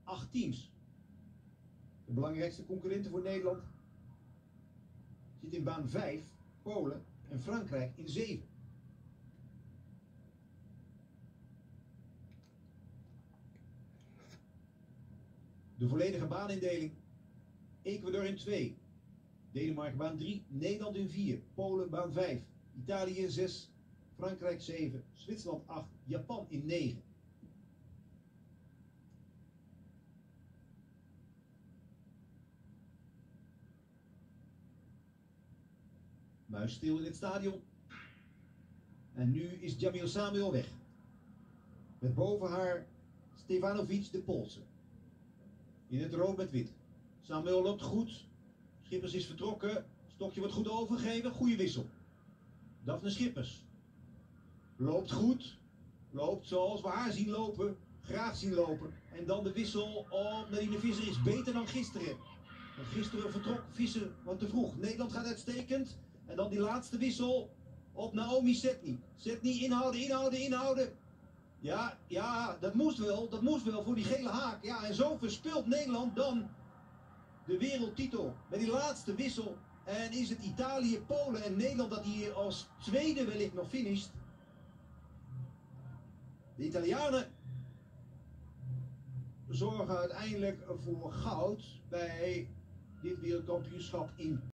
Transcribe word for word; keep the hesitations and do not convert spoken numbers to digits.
acht teams. De belangrijkste concurrenten voor Nederland zitten in baan vijf, Polen, en Frankrijk in zeven. De volledige baanindeling: Ecuador in twee, Denemarken baan drie, Nederland in vier, Polen baan vijf, Italië in zes, Frankrijk zeven, Zwitserland acht, Japan in negen. Muis stil in het stadion. En nu is Jamil Samuel weg. Met boven haar Stefanovic de Poolse. In het rood met wit. Samuel loopt goed. Schippers is vertrokken. Stokje wordt goed overgegeven. Goede wissel. Daphne Schippers. Loopt goed. Loopt zoals we haar zien lopen. Graag zien lopen. En dan de wissel op Nadine Visser is beter dan gisteren. Want gisteren vertrok Visser wat te vroeg. Nederland gaat uitstekend. En dan die laatste wissel op Naomi Sedny. Sedny inhouden, inhouden, inhouden. Ja, ja, dat moest wel, dat moest wel voor die gele haak. Ja, en zo verspeelt Nederland dan de wereldtitel met die laatste wissel. En is het Italië, Polen en Nederland dat hier als tweede wellicht nog finisht. De Italianen zorgen uiteindelijk voor goud bij dit wereldkampioenschap in